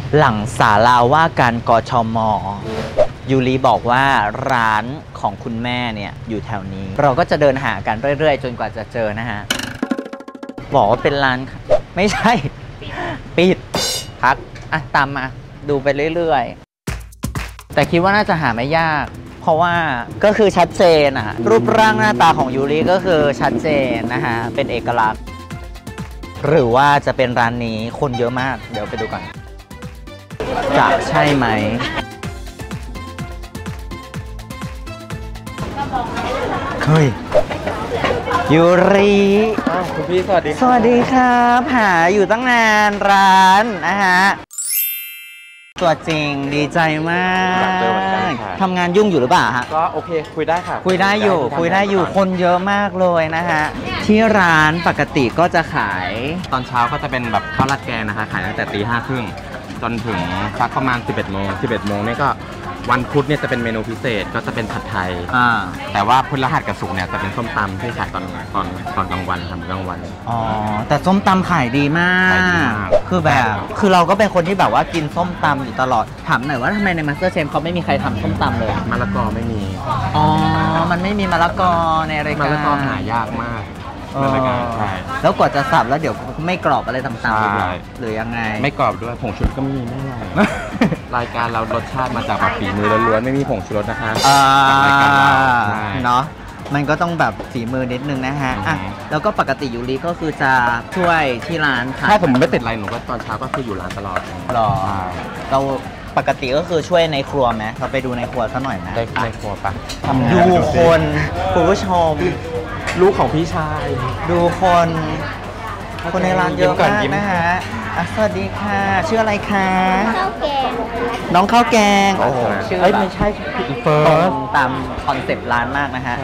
หลังศาลาว่าการกชม.ยูริบอกว่าร้านของคุณแม่เนี่ยอยู่แถวนี้เราก็จะเดินหากันเรื่อยๆจนกว่าจะเจอนะฮะบอกว่าเป็นร้านไม่ใช่ปิดพักอ่ะตามมาดูไปเรื่อยๆแต่คิดว่าน่าจะหาไม่ยากเพราะว่าก็คือชัดเจนอะรูปร่างหน้าตาของยูริก็คือชัดเจนนะฮะเป็นเอกลักษณ์หรือว่าจะเป็นร้านนี้คนเยอะมากเดี๋ยวไปดูกันจะใช่ไหมเฮ้ยยูริคุณพี่สวัสดีสวัสดีครับหาอยู่ตั้งนานร้านนะฮะตัวจริงดีใจมากทำงานยุ่งอยู่หรือเปล่าฮะก็โอเคคุยได้ค่ะคุยได้อยู่คนเยอะมากเลยนะฮะที่ร้านปกติก็จะขายตอนเช้าก็จะเป็นแบบข้าวราดแกงนะคะขายตั้งแต่ตี 5:30จนถึงสักประมาณ11 โมงนี่ก็วันพุธเนี่ยจะเป็นเมนูพิเศษก็จะเป็นผัดไทยแต่ว่าพฤหัสกับศุกร์เนี่ยจะเป็นส้มตำที่ขายตอนกลางวันทำกลางวันอ๋อแต่ส้มตำขายดีมากคือแบบคือเราก็เป็นคนที่แบบว่ากินส้มตำอยู่ตลอดถามหน่อยว่าทำไมในมาสเตอร์เชฟเขาไม่มีใครทำส้มตำเลยมะละกอไม่มีอ๋อมันไม่มีมะละกอในรายการมะละกอหายากมากใช่แล้วกว่าจะสับแล้วเดี๋ยวไม่กรอบอะไรต่างๆหรือยังไงไม่กรอบด้วยผงชูรสก็ไม่มีแน่รายการเรารสชาติมาจากแบบฝีมือล้วนๆไม่มีผงชูรสนะคะรายการเราเนาะมันก็ต้องแบบฝีมือนิดนึงนะฮะอ่ะแล้วก็ปกติยูริก็คือจะช่วยที่ร้านค่ะถ้าผมไม่ติดอะไรหนูก็ตอนเช้าก็คืออยู่ร้านตลอดหรอเราปกติก็คือช่วยในครัวไหมเราไปดูในครัวซะหน่อยนะในครัวปะดูคนคุณผู้ชมลูกของพี่ชายดูคนในร้านเยอะมากนะฮะสวัสดีค่ะชื่ออะไรคะข้าวแกงน้องข้าวแกงโอ้โหชื่อไม่ใช่เฟิร์สตามคอนเซปต์ร้านมากนะฮะ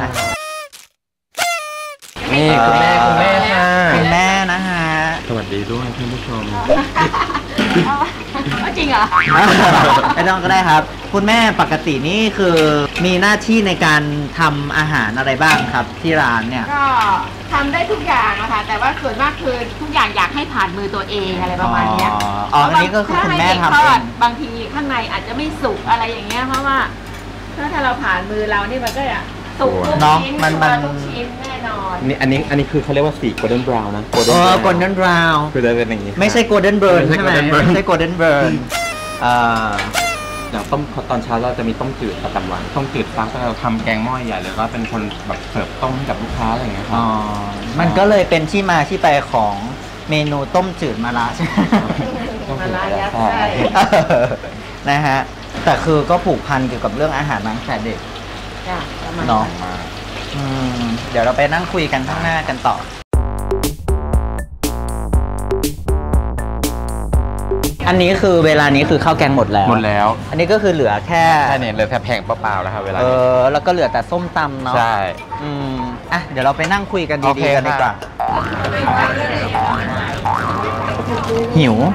นี่คุณแม่ค่ะคุณแม่นะฮะสวัสดีด้วยท่านผู้ชมจริงเหรอไม่ต้องก็ได้ครับคุณแม่ปกตินี่คือมีหน้าที่ในการทำอาหารอะไรบ้างครับที่ร้านเนี่ยก็ทำได้ทุกอย่างนะคะแต่ว่าส่วนมากคือทุกอย่างอยากให้ผ่านมือตัวเองอะไรประมาณนี้อ๋ออันนี้ก็คือคุณแม่ทำเองบางทีข้างในอาจจะไม่สุกอะไรอย่างเงี้ยเพราะว่าถ้าเราผ่านมือเรานี่มันก็จะสุกทุกชิ้นทุกชิ้นแน่นอนนี่อันนี้คือเขาเรียกว่าสี golden brown นะ golden brown คือจะเป็นอย่างนี้ไม่ใช่ golden burn ใช่ไหมไม่ใช่ golden burn อย่างต้มตอนเช้าเราจะมีต้มจืดประจำวันต้มจืดฟักก็เราทำแกงหม้อใหญ่เลยก็เป็นคนแบบเสิร์ฟต้มให้กับลูกค้าอะไรอย่างเงี้ยครับมันก็เลยเป็นที่มาที่ไปของเมนูต้มจืดมะระใช่ไหมมะระยัดไส้นะฮะแต่คือก็ผูกพันเกี่ยวกับเรื่องอาหารมาตั้งแต่เด็กเนาะเดี๋ยวเราไปนั่งคุยกันข้างหน้ากันต่ออันนี้คือเวลานี้คือข้าวแกงหมดแล้วอันนี้ก็คือเหลือแค่เนี่ยเหลือแค่แพงเปล่าๆแล้วครับเวลาแล้วก็เหลือแต่ส้มตำเนาะใช่อ่ะเดี๋ยวเราไปนั่งคุยกันดีๆกันดีกว่าหิว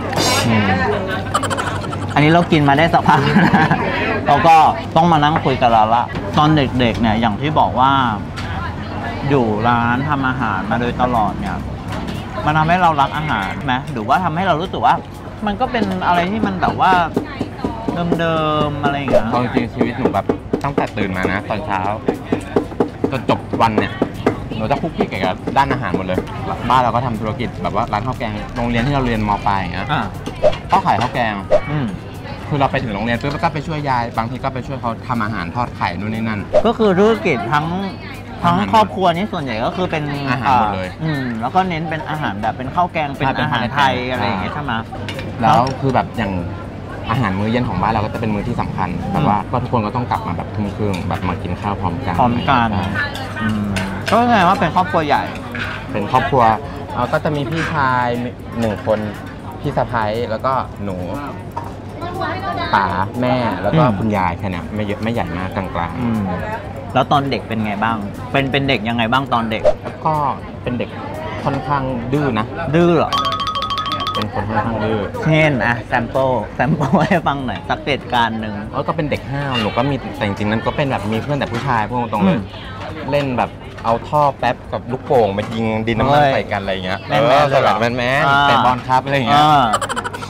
อันนี้เรากินมาได้สักพักเราก็ต้องมานั่งคุยกันแล้วละตอนเด็กๆเนี่ยอย่างที่บอกว่าอยู่ร้านทำอาหารมาโดยตลอดเนี่ยมันทำให้เรารักอาหารไหมหรือว่าทำให้เรารู้สึกว่ามันก็เป็นอะไรที่มันแบบว่าเดิมๆอะไรอย่างเงี้ยจริงๆชีวิตหนูแบบตั้งแต่ตื่นมานะตอนเช้าจนจบวันเนี่ยหนูจะคุกคีเกี่ยวกับด้านอาหารหมดเลยบ้านเราก็ทำธุรกิจแบบว่าร้านข้าวแกงโรงเรียนที่เราเรียนม.ปลายอย่างเงี้ยก็ขายข้าวแกงคือเราไปถึงโรงเรียนปุ๊บก็ไปช่วยยายบางทีก็ไปช่วยเขาทำอาหารทอดไข่นู่นนี่นั่นก็คือธุรกิจทั้งครอบครัวนี้ส่วนใหญ่ก็คือเป็นอาหารหมดเลยแล้วก็เน้นเป็นอาหารแบบเป็นข้าวแกงเป็นอาหารไทยอะไรอย่างเงี้ยใช่ไหมแล้วคือแบบอย่างอาหารมื้อเย็นของบ้านเราก็จะเป็นมื้อที่สำคัญแบบว่าก็ทุกคนก็ต้องกลับมาแบบทุ่มครึ่งแบบมากินข้าวพร้อมกันก็แสดงว่าเป็นครอบครัวใหญ่เป็นครอบครัวก็จะมีพี่ชาย1 คนพี่สะใภ้แล้วก็หนูป๋าแม่แล้วก็คุณยายแค่นี้ไม่เยอะไม่ใหญ่มากกลางๆแล้วตอนเด็กเป็นไงบ้างเป็นเด็กยังไงบ้างตอนเด็กก็เป็นเด็กค่อนข้างดื้อนะดื้อเหรอเป็นคนค่อนข้างดื้อเช่นแซมเปิลให้ฟังหน่อยสักเหตุการณ์หนึ่งก็เป็นเด็กห้าวหนูก็มีแต่จริงๆนั้นก็เป็นแบบมีเพื่อนแต่ผู้ชายพวกตรงเลยเล่นแบบเอาท่อแป๊บกับลูกโป่งมายิงดินน้ำมันใส่กันอะไรเงี้ยสลัดแมนแต่บอลครับอะไรเงี้ย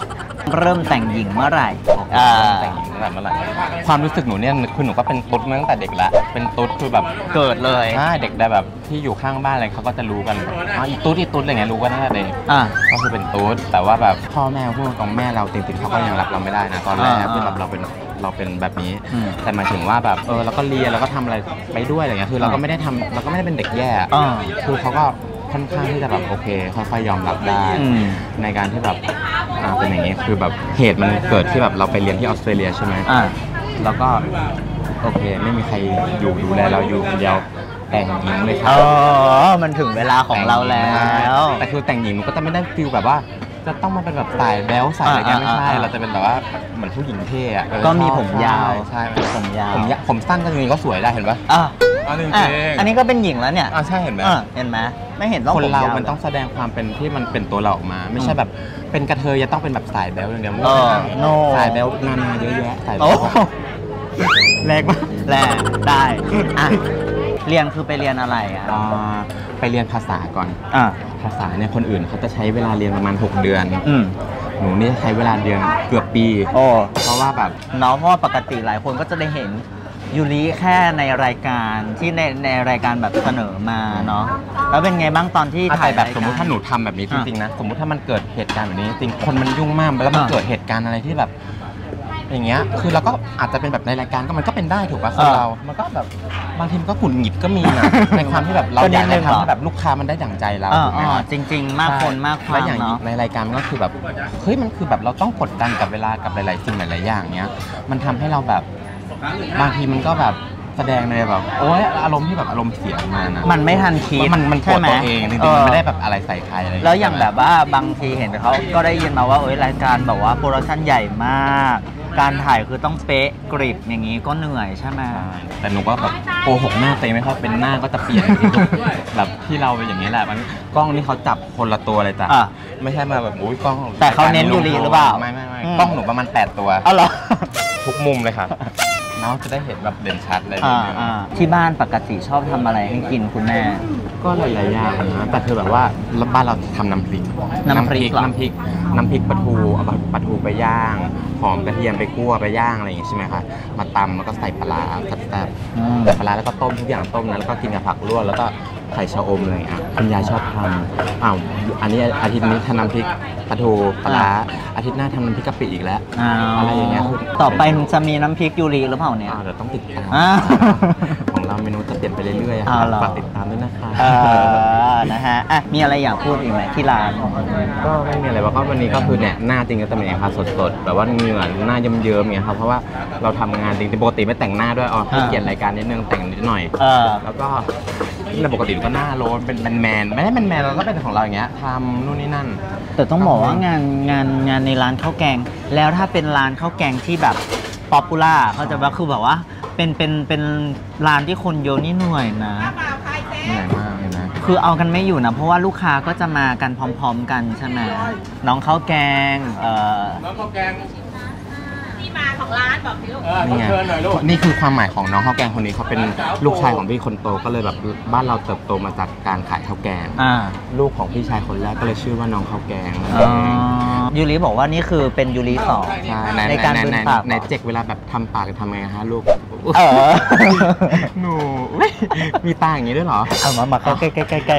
เริ่มแต่งหญิงเมื่อไหร่แต่งหญิงตั้งแต่เมื่อไหร่ความรู้สึกหนูเนี่ยคือหนูก็เป็นตุ๊ดมาตั้งแต่เด็กแล้วเป็นตุ๊ดคือแบบเกิดเลยใช่เด็กได้แบบที่อยู่ข้างบ้านอะไรเขาก็จะรู้กันอีตุ๊ดอะไรเงี้ยรู้กันตั้งแต่เด็กก็คือเป็นตุ๊ดแต่ว่าแบบพ่อแม่พูดตรงแม่เราจริงๆเขาก็ยังรับเราไม่ได้นะตอนแรกที่แบบเราเป็นแบบนี้แต่หมายถึงว่าแบบเราก็เรียนแล้วก็ทำอะไรไปด้วยอะไรเงี้ยคือเราก็ไม่ได้เป็นเด็กแย่คือเขาก็ค่อนข้างที่จะแบบโอเคค่อยๆยอมรับได้ในการที่แบบเป็นอย่างนี้คือแบบเหตุมันเกิดที่แบบเราไปเรียนที่ออสเตรเลียใช่ไหมแล้วก็โอเคไม่มีใครอยู่ดูแลเราอยู่คนเดียวแต่งหญิงเลยครับมันถึงเวลาของเราแล้วแต่คือแต่งหญิงหนูก็จะไม่ได้ฟีลแบบว่าจะต้องมาเป็นแบบสายแบ๊วสายอะไรเงี้ยไม่ใช่เราจะเป็นแบบว่าเหมือนผู้หญิงเท่อะก็มีผมยาวใช่ผมยาวผมสั้นก็จริงๆก็สวยได้เห็นปะอันนี้ก็เป็นหญิงแล้วเนี่ยใช่เห็นไหมไม่เห็นต้องคนเรามันต้องแสดงความเป็นที่มันเป็นตัวเราออกมาไม่ใช่แบบเป็นกระเทยจะต้องเป็นแบบสายแบ๊วอย่างเดียวสายแบ๊วนาเยอะแยะสายแบ๊วแรงมากแรงได้เรียนคือไปเรียนอะไรไปเรียนภาษาก่อนภาษาเนี่ยคนอื่นเขาจะใช้เวลาเรียนประมาณ6 เดือนหนูนี่ใช้เวลาเรียนเกือบปีเพราะว่าแบบเพราะปกติหลายคนก็จะได้เห็นยูริแค่ในรายการที่ในรายการแบบเสนอมาเนาะแล้วเป็นไงบ้างตอนที่ถ่ายแบบสมมติถ้าหนูทำแบบนี้จริงๆนะสมมติถ้ามันเกิดเหตุการณ์แบบนี้จริงคนมันยุ่งมากแล้วมันเกิดเหตุการณ์อะไรที่แบบอย่างเงี้ยคือเราก็อาจจะเป็นแบบในรายการก็มันก็เป็นได้ถูกป่ะคนเรามันก็แบบบางทีมันก็ขุ่นหงิดก็มีนะในความที่แบบเราอยากจะทำให้แบบลูกค้ามันได้ดั่งใจเราจริงๆมากคนมากความและอย่างในรายการมันก็คือแบบเฮ้ยมันคือแบบเราต้องกดดันกับเวลากับหลายๆสิ่งหลายๆอย่างเงี้ยมันทำให้เราแบบบางทีมันก็แบบแสดงในแบบโอ๊ยอารมณ์ที่แบบอารมณ์เสียมานะมันไม่ทันคิดมันโกรธตัวเองจริงๆมันไม่ได้แบบอะไรใส่ใครอะไรแล้วอย่างแบบว่าบางทีเห็นเขาก็ได้ยินมาว่ารายการแบบว่าโปรดักชั่นใหญ่มากการถ่ายคือต้องเป๊ะกริบอย่างนี้ก็เหนื่อยใช่ไหมแต่หนูก็แบบโกหกหน้าเต็มไม่ค่อยเป็นหน้าก็จะเปลี่ยนแบบที่เราเป็นอย่างนี้แหละมันกล้องนี่เขาจับคนละตัวเลยจ้ะไม่ใช่มาแบบอุ้ยกล้องแต่เขาเน้นยูริหรือเปล่าไม่กล้องหนูประมาณ8 ตัวเหรอทุกมุมเลยครับน้องจะได้เห็นแบบเด่นชัดเลยที่บ้านปกติชอบทำอะไรให้กินคุณแม่ก็หลายๆอย่างนะแต่คือแบบว่าบ้านเราทำน้ำพริกปลาทูเอาปลาทูไปย่างหอมกระเทียมไปคั่วไปย่างอะไรอย่างงี้ใช่ไหมคะมาตำแล้วก็ใส่ปลาแซ่บๆใส่ปลาแล้วก็ต้มทุกอย่างต้มนั้นแล้วก็กินกับผักลวกแล้วก็ไข่ชะอมอะไรอย่างเงี้ยคุณยายชอบทำอันนี้อาทิตย์นี้ทำน้ำพริกปลาทูปลาอาทิตย์หน้าทำน้ำพริกกะปิอีกแล้วอะไรอย่างเงี้ยต่อไปจะมีน้ำพริกยูริหรือเปล่าเนี่ยเดี๋ยวต้องติดตามของเราเมนูจะเปลี่ยนไปเรื่อยๆฝากติดตามด้วยนะคะนะฮะมีอะไรอยากพูดอีกไหมที่ร้านก็ไม่มีอะไรว่าก็วันนี้ก็คือเนี่ยหน้าจริงก็จะเป็นอย่างค่ะสดๆแบบว่าเหงื่อหน้าเยิ้มๆเนี่ยครับเพราะว่าเราทำงานจริงๆปกติไม่แต่งหน้าด้วยให้เกียรติรายการนิดนึงแต่งนิดหน่อยแล้วก็ในปกติก็หน้าโลนเป็นแมนไม่ได้เป็นแมนเราก็เป็นของเราอย่างเงี้ยทำนู่นนี่นั่นแต่ต้องบอกว่างานในร้านข้าวแกงแล้วถ้าเป็นร้านข้าวแกงที่แบบป๊อปปูล่าเขาจะว่าคือแบบว่าเป็นร้านที่คนเยอะนี่เหนื่อยนะเหนื่อยมากเลยนะคือเอากันไม่อยู่นะเพราะว่าลูกค้าก็จะมากันพร้อมๆกันใช่ไหมน้องข้าวแกงน้องข้าวแกงที่มาของร้านบอกสิลูกนี่คือความหมายของน้องข้าวแกงคนนี้เขาเป็นลูกชายของพี่คนโตก็เลยแบบบ้านเราเติบโตมาจากการขายข้าวแกงลูกของพี่ชายคนแรกก็เลยชื่อว่าน้องข้าวแกงยูริบอกว่านี่คือเป็นยูริสองในการบึนปากในเจ็กเวลาแบบทำปากทำไงฮะลูกหนูมีตาอย่างนี้ด้วยเหรอเอามาเข้าใกล้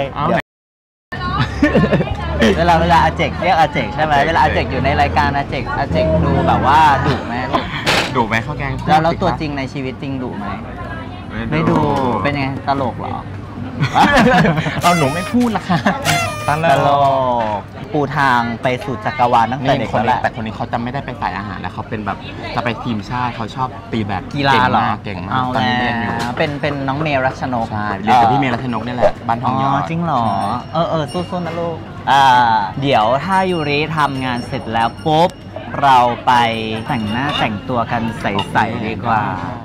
เวลาอาเจกเรียกอาเจกใช่ไหมเวลาอาเจกอยู่ในรายการอาเจกดูแบบว่าดุไหมลูกดุไหมข้าวแกงแล้วตัวจริงในชีวิตจริงดุไหมไม่ดูเป็นไงตลกเหรอหนูไม่พูดละค่ะตลกปูทางไปสู่จักรวาลตั้งแต่เด็กแล้วแต่คนนี้เขาจะไม่ได้ไปสายอาหารแล้วเขาเป็นแบบจะไปทีมชาติเขาชอบตีแบบกีฬาหรอเก่งมากตอนนี้เรียนอยู่เป็นน้องเมย์รัชนกใช่เรียนกับพี่เมย์รัชนกนี่แหละบ้านทองหยอดจริงเหรอสู้ๆนะลูกเดี๋ยวถ้ายูริทำงานเสร็จแล้วปุ๊บเราไปแต่งหน้าแต่งตัวกันใสๆดีกว่า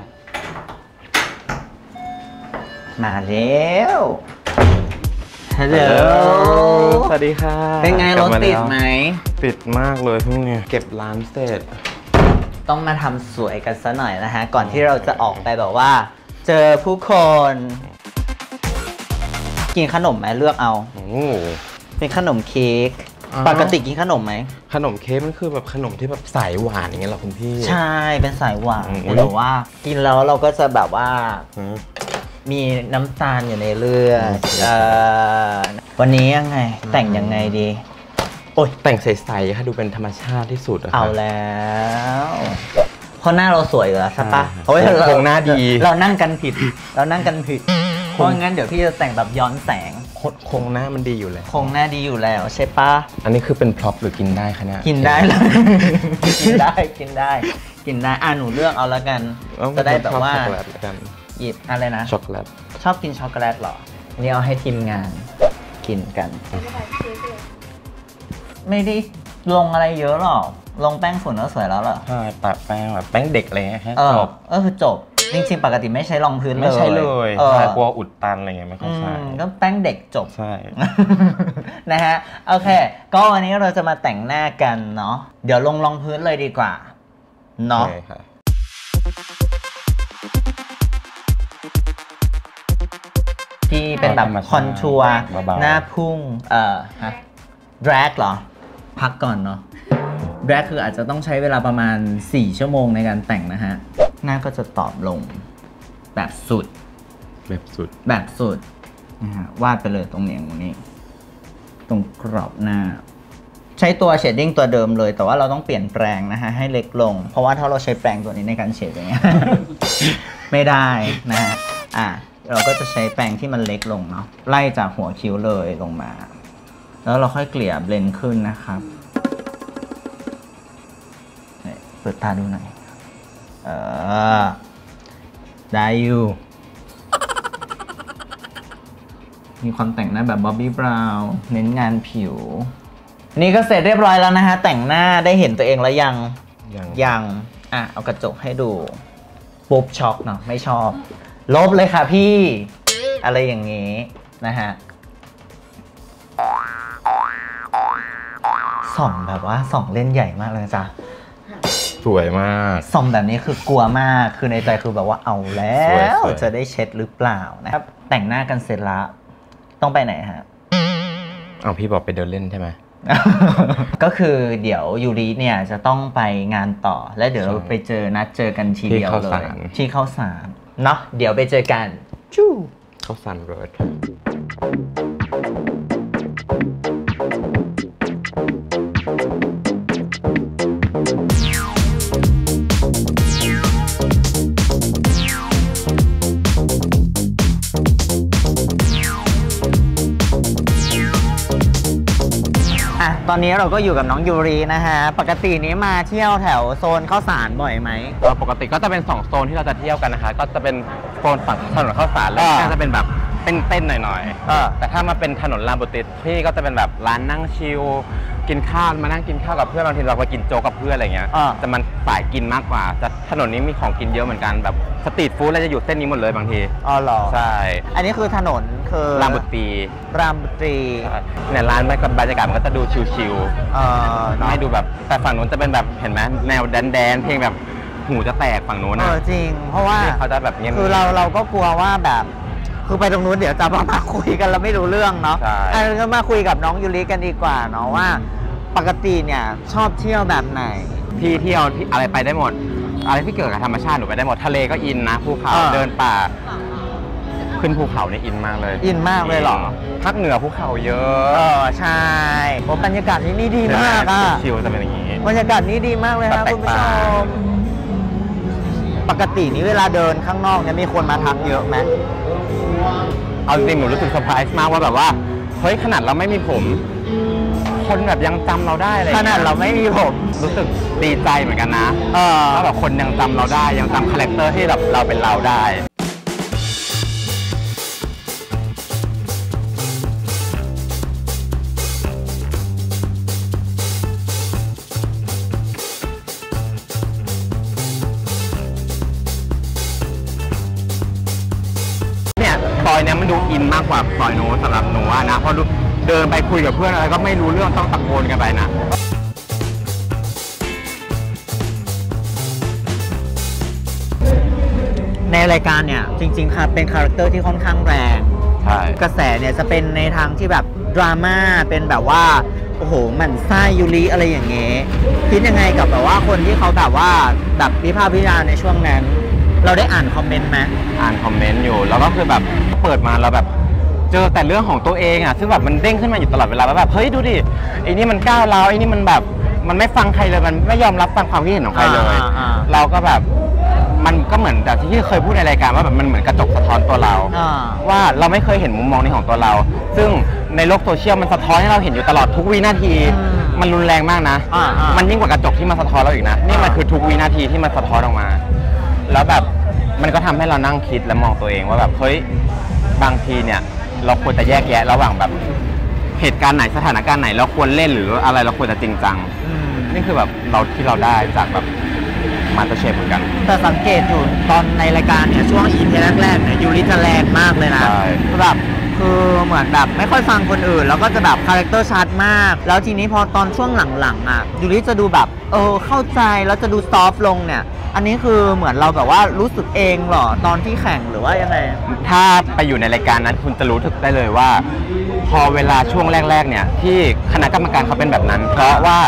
มาแล้วฮัลโหลสวัสดีค่ะเป็นไงรถติดไหมติดมากเลยพรุ่งนี้เก็บร้านเสร็จต้องมาทำสวยกันซะหน่อยนะฮะก่อนที่เราจะออกไปแบบว่าเจอผู้คน กินขนมไหมเลือกเอาเป็นขนมเค้กปกติกินขนมไหมขนมเค้กมันคือแบบขนมที่แบบสายหวานอย่างเงี้ยหรอคุณพี่ใช่เป็นสายหวานแต่ว่ากินแล้วเราก็จะแบบว่ามีน้ำตาลอยู่ในเลือดวันนี้ยังไงแต่งยังไงดีโอ้ยแต่งใสๆค่ะดูเป็นธรรมชาติที่สุดเอาแล้วเพราะหน้าเราสวยอยู่แล้วใช่ปะคงหน้าดีเรานั่งกันผิดเพราะงั้นเดี๋ยวพี่จะแต่งแบบย้อนแสงคงหน้ามันดีอยู่แล้วคงหน้าดีอยู่แล้วใช่ปะอันนี้คือเป็นพร็อพหรือกินได้คะเนี่ยกินได้เลยกินได้หนูเลือกเอาแล้วกันจะได้แบบว่าหยิบอะไรนะช็อกโกแลตชอบกินช็อกโกแลตหรอนี่เอาให้ทีมงานกินกันไม่ได้ลงอะไรเยอะหรอกลงแป้งฝุ่นก็สวยแล้วเหรอใช่ปะแป้งแบบแป้งเด็กอะไรเงี้ยจบก็คือจบจริงๆปกติไม่ใช้รองพื้นเลยไม่ใช่เลยกลัวอุดตันอะไรเงี้ยไม่ค่อยใช่ก็แป้งเด็กจบใช่นะฮะโอเคก็วันนี้เราจะมาแต่งหน้ากันเนาะเดี๋ยวลงรองพื้นเลยดีกว่าเนาะที่เป็นแบบคอนทัวร์หน้าพุ่งแดรกเหรอพักก่อนเนาะแดรกคืออาจจะต้องใช้เวลาประมาณ4 ชั่วโมงในการแต่งนะฮะหน้าก็จะตอบลงแบบสุดนะฮะวาดไปเลยตรงนี้ตรงกรอบหน้าใช้ตัวเชดดิ้งตัวเดิมเลยแต่ว่าเราต้องเปลี่ยนแปลงนะฮะให้เล็กลงเพราะว่าถ้าเราใช้แปรงตัวนี้ในการเชดอย่างเงี้ย ไม่ได้นะฮะเราก็จะใช้แปรงที่มันเล็กลงเนาะไล่จากหัวคิ้วเลยลงมาแล้วเราค่อยเกลี่ยเบลนด์ขึ้นนะครับเปิดตาดูหน่อยได้อยู่มีความแต่งหน้าแบบบ๊อบบี้บราวน์เน้นงานผิวนี่ก็เสร็จเรียบร้อยแล้วนะฮะแต่งหน้าได้เห็นตัวเองแล้วยังเอากระจกให้ดูปุ๊บช็อกเนาะไม่ชอบลบเลยค่ะพี่อะไรอย่างงี้นะฮะส่องแบบว่าส่องเล่นใหญ่มากเลยจ้ะสวยมากส่องแบบนี้คือกลัวมากคือในใจคือแบบว่าเอาแล้วจะได้เช็ดหรือเปล่านะครับแต่งหน้ากันเสร็จแล้วต้องไปไหนฮะพี่บอกไปเดินเล่นใช่ไหมก็คือเดี๋ยวยูริเนี่ยจะต้องไปงานต่อและเดี๋ยวเราไปนัดเจอกันทีเดียวเลยที่ข้าวสารเนาะเดี๋ยวไปเจอกันข้าวสารโรดตอนนี้เราก็อยู่กับน้องยูรินะฮะปกตินี้มาเที่ยวแถวโซนข้าวสารบ่อยไหมปกติก็จะเป็น2 โซนที่เราจะเที่ยวกันนะคะก็จะเป็นโซนฝั่งถนนข้าวสารแล้วก็จะเป็นแบบเต้นหน่อยๆแต่ถ้ามาเป็นถนนรามบุตรที่ก็จะเป็นแบบร้านนั่งชิลกินข้าวมานั่งกินข้าวกับเพื่อนบางทีเราไปกินโจ๊กกับเพื่อนอะไรเงี้ยจะมันสายกินมากกว่าแต่ถนนนี้มีของกินเยอะเหมือนกันแบบสตรีทฟู้ดเราจะอยู่เส้นนี้หมดเลยบางทีเหรอใช่อันนี้คือถนนคือรามบุตรีเนี่ยร้านบรรยากาศมันก็จะดูชิลๆให้ดูแบบแต่ฝั่งนู้นจะเป็นแบบเห็นไหมแนวแดนเพลงแบบหูจะแตกฝั่งนู้นนะจริงเพราะว่าเขาจะแบบเงียบคือเราก็กลัวว่าแบบคือไปตรงนู้นเดี๋ยวจะมาคุยกันแล้วไม่รู้เรื่องเนาะก็มาคุยกับน้องยูริกันดีกว่าเนาะว่าปกติเนี่ยชอบเที่ยวแบบไหนพี่เที่ยวอะไรไปได้หมดอะไรที่เกี่ยวกับธรรมชาติหนูไปได้หมดทะเลก็อินนะภูเขาเดินป่าขึ้นภูเขาเนี่ยอินมากเลยหรอภาคเหนือภูเขาเยอะใช่บรรยากาศที่นี่ดีมากชิลจะเป็นอย่างนี้บรรยากาศนี้ดีมากเลยครับคุณผู้ชมปกตินี้เวลาเดินข้างนอกเนี่ยมีคนมาทักเยอะไหมเอาจริงหนูรู้สึกเซอร์ไพรส์มากว่าแบบว่าเฮ้ยขนาดเราไม่มีผมคนแบบยังจำเราได้เลยขนาดเราไม่มีผมรู้สึกดีใจเหมือนกันนะว่าแบบคนยังจำเราได้ยังจำคาแรคเตอร์ที่แบบเราเป็นเราได้เนี่ยซอยเนี้ยมันดูอินมากกว่าซอยโน้สำหรับหนูนะเพราะเดินไปคุยกับเพื่อนอะไรก็ไม่รู้เรื่องต้องตะโกนกันไปนะในรายการเนี่ยจริงๆค่ะเป็นคาแรคเตอร์ที่ค่อนข้างแรงใช่กระแสเนี่ยจะเป็นในทางที่แบบดราม่าเป็นแบบว่าโอ้โหหมั่นไส้ยูริอะไรอย่างเงี้ยคิดยังไงกับแบบว่าคนที่เขาแบบว่าแบบวิพากษ์วิจารณ์ในช่วงนั้นเราได้อ่านคอมเมนต์ไหมอ่านคอมเมนต์อยู่แล้วก็คือแบบเปิดมาเราแบบเจอแต่เรื่องของตัวเองอ่ะซึ่งแบบมันเด้งขึ้นมาอยู่ตลอดเวลาแบบเฮ้ยดูดิไอ้นี่มันก้าวร้าวไอ้นี่มันแบบมันไม่ฟังใครเลยมันไม่ยอมรับฟังความคิดเห็นของใครเลยเราก็แบบมันก็เหมือนแบบที่เคยพูดในรายการว่าแบบมันเหมือนกระจกสะท้อนตัวเราว่าเราไม่เคยเห็นมุมมองนี้ของตัวเราซึ่งในโลกโซเชียลมันสะท้อนให้เราเห็นอยู่ตลอดทุกวินาทีมันรุนแรงมากนะมันยิ่งกว่ากระจกที่มาสะท้อนเราอีกนะนี่มันคือทุกวินาทีที่มันสะท้อนออกมาแล้วแบบมันก็ทำให้เรานั่งคิดและมองตัวเองว่าแบบเฮ้ยบางทีเนี่ยเราควรจะแยกแยะระหว่างแบบเหตุการณ์ไหนสถานการณ์ไหนเราควรเล่นหรืออะไรเราควรจะจริงจังนี่คือแบบเราที่เราได้จากแบบมาสเตอร์เชฟเหมือนกันแต่สังเกตอยู่ตอนในรายการเนี่ยช่วงEPแรกๆเนี่ยยูริจะแรงมากเลยนะแบบคือเหมือนแบบไม่ค่อยฟังคนอื่นแล้วก็จะแบบคาแรคเตอร์ชัดมากแล้วทีนี้พอตอนช่วงหลังๆอ่ะยูริจะดูแบบเข้าใจแล้วจะดูซอฟต์ลงเนี่ยอันนี้คือเหมือนเราแบบว่ารู้สึกเองเหรอตอนที่แข่งหรือว่ายังไงถ้าไปอยู่ในรายการนั้นคุณจะรู้สึกได้เลยว่าพอเวลาช่วงแรกๆเนี่ยที่คณะกรรมการเขาเป็นแบบนั้นเพราะว่า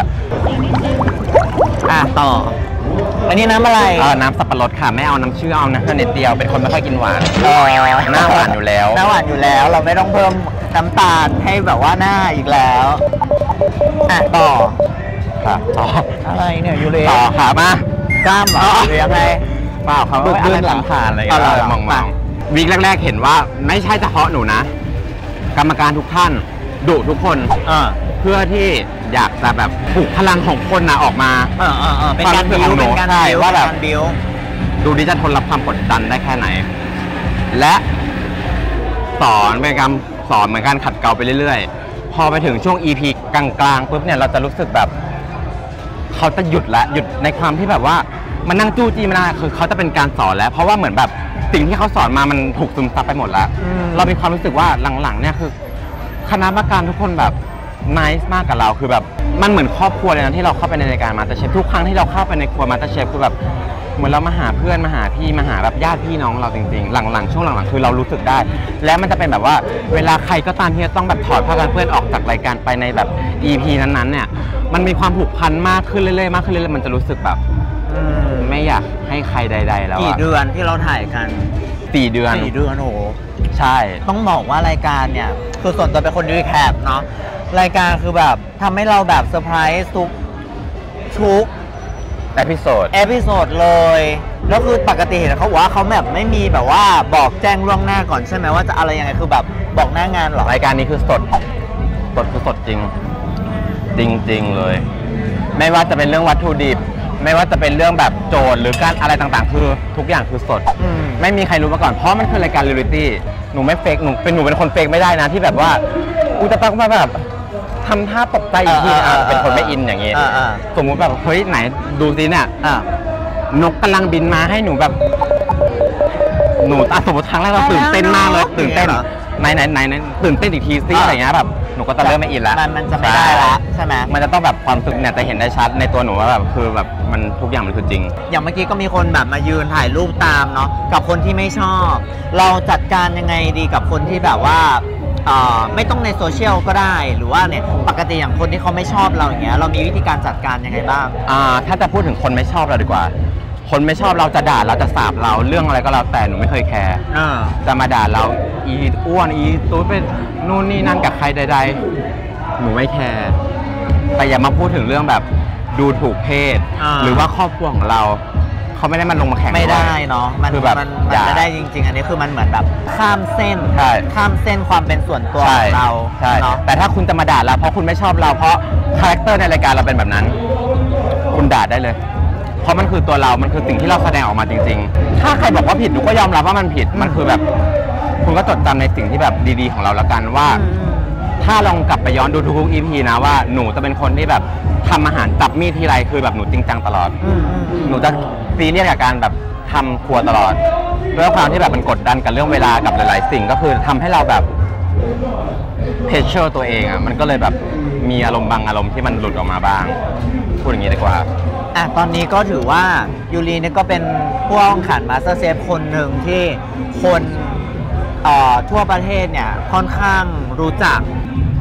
ต่ออันนี้น้ำอะไรน้ำสับปะรดค่ะไม่เอาน้ำเชื่อเอาน้ำเนตเดียวเป็นคนไม่ค่อยกินหวานหน้าหวานอยู่แล้วหน้าหวานอยู่แล้วเราไม่ต้องเพิ่มน้ำตาลให้แบบว่าหน้าอีกแล้วต่อค่ะต่ออะไรเนี่ยยูเรต่อขามากล้ามเหรอหรือยังไงเปล่าเขาไม่อะไรผ่านอะไรกันมองวีคแรกๆเห็นว่าไม่ใช่เฉพาะหนูนะกรรมการทุกท่านดุทุกคนเพื่อที่อยากจะแบบปลุกพลังของคนนะออกมาเป็นการบิวเป็นการบิวว่าแบบดูดิจะทนรับความกดดันได้แค่ไหนและสอนเป็นการสอนเหมือนการขัดเกลาไปเรื่อยๆพอไปถึงช่วง EP กลางๆปุ๊บเนี่ยเราจะรู้สึกแบบเขาจะหยุดในความที่แบบว่ามันนั่งจู้จี้ไม่ได้คือเขาจะเป็นการสอนแล้วเพราะว่าเหมือนแบบสิ่งที่เขาสอนมามันถูกซึมซับไปหมดแล้วเรามีความรู้สึกว่าหลังๆเนี่ยคือคณะกรรมการทุกคนแบบnice มากกับเราคือแบบมันเหมือนครอบครัวเลยนะที่เราเข้าไปในรายการมาสเตอร์เชฟทุกครั้งที่เราเข้าไปในครัวมาสเตอร์เชฟคือแบบเหมือนเรามาหาเพื่อนมาหาพี่มาหาแบบญาติพี่น้องเราจริงๆหลังๆช่วงหลังๆคือเรารู้สึกได้และมันจะเป็นแบบว่าเวลาใครก็ตามที่จะต้องแบบถอดผ้ากันเปื้อนออกจากรายการไปในแบบ EP นั้นๆเนี่ยมันมีความผูกพันมากขึ้นเรื่อยๆมากขึ้นเรื่อยๆมันจะรู้สึกแบบไม่อยากให้ใครใดๆแล้วกี่เดือนที่เราถ่ายกัน 4 เดือนโอ้ใช่ต้องบอกว่ารายการเนี่ยคือส่วนตัวเป็นคนดูแคบเนาะรายการคือแบบทำให้เราแบบเซอร์ไพรส์ทุกเอพิโซดเลยแล้วคือปกติเห็นเขาบอกว่าเขาแบบไม่มีแบบว่าบอกแจ้งล่วงหน้าก่อนใช่ไหมว่าจะอะไรยังไงคือแบบบอกหน้างานหรอรายการนี้คือสดคือสดจริงเลยไม่ว่าจะเป็นเรื่องวัตถุดิบไม่ว่าจะเป็นเรื่องแบบโจทย์หรือการอะไรต่างๆคือทุกอย่างคือสดไม่มีใครรู้มาก่อนเพราะมันคือรายการเรียลลิตี้หนูไม่เฟกหนูเป็นคนเฟกไม่ได้นะที่แบบว่ากูจะต้องมาแบบทำท่าตกใจอีกทีเป็นคนไม่อินอย่างงี้สมมุติแบบเฮ้ยไหนดูซิเนี่ยนกกำลังบินมาให้หนูแบบหนูสมมติครั้งแรกเราตื่นเต้นมากเลยตื่นเต้นไหนตื่นเต้นอีกทีซิอะไรเงี้ยแบบหนูก็จะเริ่มไม่อินแล้วมันจะไม่ได้ละใช่ไหมมันจะต้องแบบความสึกเนี่ยจะเห็นได้ชัดในตัวหนูว่าแบบคือแบบมันทุกอย่างมันคือจริงอย่างเมื่อกี้ก็มีคนแบบมายืนถ่ายรูปตามเนาะกับคนที่ไม่ชอบเราจัดการยังไงดีกับคนที่แบบว่าไม่ต้องในโซเชียลก็ได้หรือว่าเนี่ยปกติอย่างคนที่เขาไม่ชอบเราอย่างเงี้ยเรามีวิธีการจัดการยังไงบ้างถ้าจะพูดถึงคนไม่ชอบเราดีกว่าคนไม่ชอบเราจะด่าเราจะสาบเราเรื่องอะไรก็แล้วแต่หนูไม่เคยแคร์จะมาด่าเราอีอ้วนอีตูดเป็นนู่นนี่นั่นกับใครใดๆหนูไม่แคร์แต่อย่ามาพูดถึงเรื่องแบบดูถูกเพศหรือว่าครอบครัวของเราเขาไม่ได้มาลงมาแข่งไม่ได้เนาะมันคือแบบมันไม่ได้จริงๆอันนี้คือมันเหมือนแบบข้ามเส้นความเป็นส่วนตัวของเราเนาะแต่ถ้าคุณจะมาด่าเราเพราะคุณไม่ชอบเราเพราะคาแรคเตอร์ในรายการเราเป็นแบบนั้นคุณด่าได้เลยเพราะมันคือตัวเรามันคือสิ่งที่เราแสดงออกมาจริงๆถ้าใครบอกว่าผิดหนูก็ยอมรับว่ามันผิดมันคือแบบคุณก็จดจำในสิ่งที่แบบดีๆของเราแล้วกันว่าถ้าลองกลับไปย้อนดูทุกๆ EP นะว่าหนูจะเป็นคนที่แบบทำอาหารจับมีดทีไรคือแบบหนูจริงจังตลอดหนูจะซีเรียสกับการแบบทำครัวตลอดด้วยความที่แบบมันกดดันกับเรื่องเวลากับหลายๆสิ่งก็คือทำให้เราแบบเพชเชอร์ตัวเองอ่ะมันก็เลยแบบมีอารมณ์บางอารมณ์ที่มันหลุดออกมาบ้างพูดอย่างนี้ดีกว่าตอนนี้ก็ถือว่ายูรีเนี่ยก็เป็นผู้เข้าแข่งขันมาสเตอร์เชฟคนหนึ่งที่คนทั่วประเทศเนี่ยค่อนข้างรู้จัก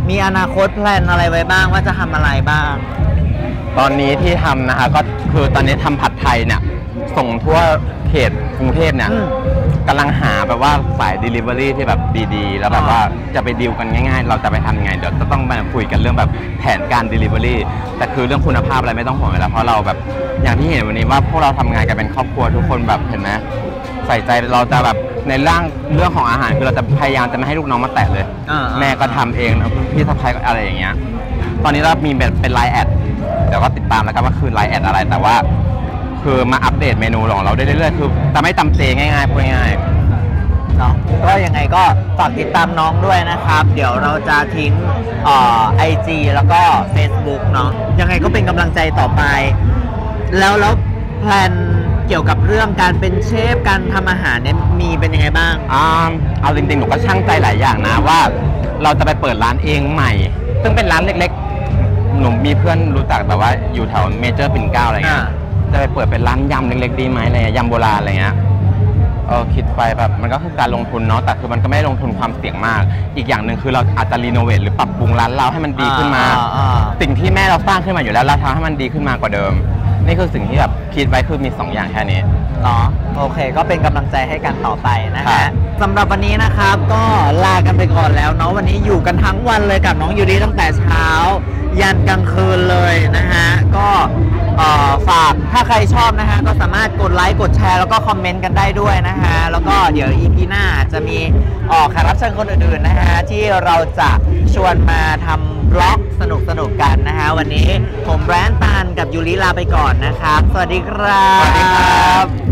มีอนาคตแพลนอะไรไว้บ้างว่าจะทำอะไรบ้างตอนนี้ที่ทำนะคะก็คือตอนนี้ทำผัดไทยเนี่ยส่งทั่วเขตกรุงเทพเนี่ยกำลังหาแบบว่าสาย Delivery ที่แบบดีๆแล้วแบบว่าจะไปดีลกันง่ายๆเราจะไปทำยังไงเดี๋ยวจะต้องมาคุยกันเรื่องแบบแผนการ Delivery แต่คือเรื่องคุณภาพอะไรไม่ต้องห่วงเลยแล้วเพราะเราแบบอย่างที่เห็นวันนี้ว่าพวกเราทำงานกันเป็นครอบครัวทุกคนแบบเห็นไหมใส่ใจเราจะแบบในเรื่องของอาหารคือเราจะพยายามจะไม่ให้ลูกน้องมาแตะเลยแม่ก็ทำเองพี่สะใภ้ก็อะไรอย่างเงี้ยตอนนี้เรามีเป็นไลน์แอดเดี๋ยวก็ติดตามแล้วกันว่าคือไลน์แอดอะไรแต่ว่าคือมาอัปเดตเมนูของเราได้เรื่อยๆคือจะไม่ตำเจง่ายๆพูดง่ายๆเนาะก็ยังไงก็ฝากติดตามน้องด้วยนะครับเดี๋ยวเราจะทิ้งIG แล้วก็ Facebook เนาะยังไงก็เป็นกำลังใจต่อไปแล้วแพลนเกี่ยวกับเรื่องการเป็นเชฟการทำอาหารเนี่ยมีเป็นยังไงบ้างเอาจริงๆหนูก็ช่างใจหลายอย่างนะว่าเราจะไปเปิดร้านเองใหม่ซึ่งเป็นร้านเล็กๆหนูมีเพื่อนรู้จักแบบว่าอยู่แถวเมเจอร์ปิ่นเกล้าอะไรเงี้ยจะไปเปิดเป็นร้านยำเล็กๆดีไหมอะไรเงี้ยยำโบราณอะไรเงี้ยคิดไปแบบมันก็คือการลงทุนเนาะแต่คือมันก็ไม่ได้ลงทุนความเสี่ยงมากอีกอย่างหนึ่งคือเราอาจจะรีโนเวทหรือปรับปรุงร้านเราให้มันดีขึ้นมาสิ่งที่แม่เราสร้างขึ้นมาอยู่แล้วเราทำให้มันดีขึ้นมากว่าเดิมนี่คือสิ่งที่แบบคิดไว้คือมี2อย่างแค่นี้เนาะโอเคก็เป็นกำลังใจให้กันต่อไปนะฮะสำหรับวันนี้นะครับก็ลากันไปก่อนแล้วเนาะวันนี้อยู่กันทั้งวันเลยกับน้องยูริตั้งแต่เช้ายันกลางคืนเลยนะฮะก็ฝากถ้าใครชอบนะฮะก็สามารถกดไลค์กดแชร์แล้วก็คอมเมนต์กันได้ด้วยนะฮะแล้วก็เดี๋ยว EP หน้าจะมีแขกรับเชิญคนอื่นๆนะฮะที่เราจะชวนมาทำบล็อกสนุกๆกันนะฮะวันนี้ผมแบรนด์ตานกับยูริลาไปก่อนนะครับสวัสดีครับสวัสดีครับ